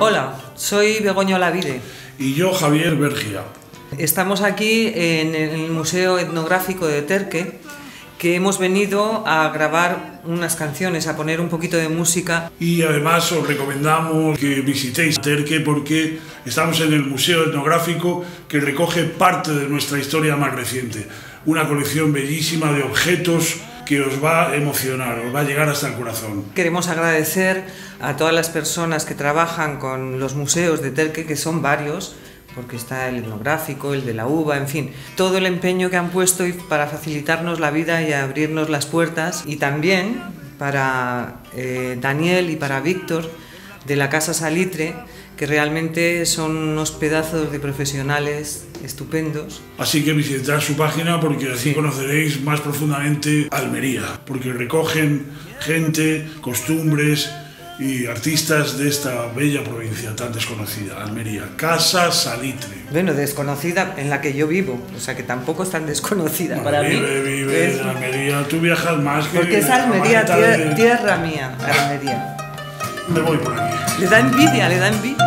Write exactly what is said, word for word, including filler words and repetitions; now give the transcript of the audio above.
Hola, soy Begoña Olavide. Y yo, Javier Bergia. Estamos aquí en el Museo Etnográfico de Terque, que hemos venido a grabar unas canciones, a poner un poquito de música. Y además os recomendamos que visitéis Terque porque estamos en el Museo Etnográfico que recoge parte de nuestra historia más reciente. Una colección bellísima de objetos que os va a emocionar, os va a llegar hasta el corazón. Queremos agradecer a todas las personas que trabajan con los museos de Terque, que son varios, porque está el etnográfico, el de la uva, en fin, todo el empeño que han puesto para facilitarnos la vida y abrirnos las puertas, y también para eh, Daniel y para Víctor de la Casa Salitre, que realmente son unos pedazos de profesionales estupendos. Así que visitad su página porque así sí. conoceréis más profundamente Almería, porque recogen gente, costumbres y artistas de esta bella provincia tan desconocida, Almería. Casa Salitre. Bueno, desconocida en la que yo vivo, o sea que tampoco es tan desconocida no, para vive, mí. Vive, vive es... en Almería. Tú viajas más que... Porque es Almería, tierra, de... tierra mía, Almería. Me voy por aquí. Le da envidia, le da envidia.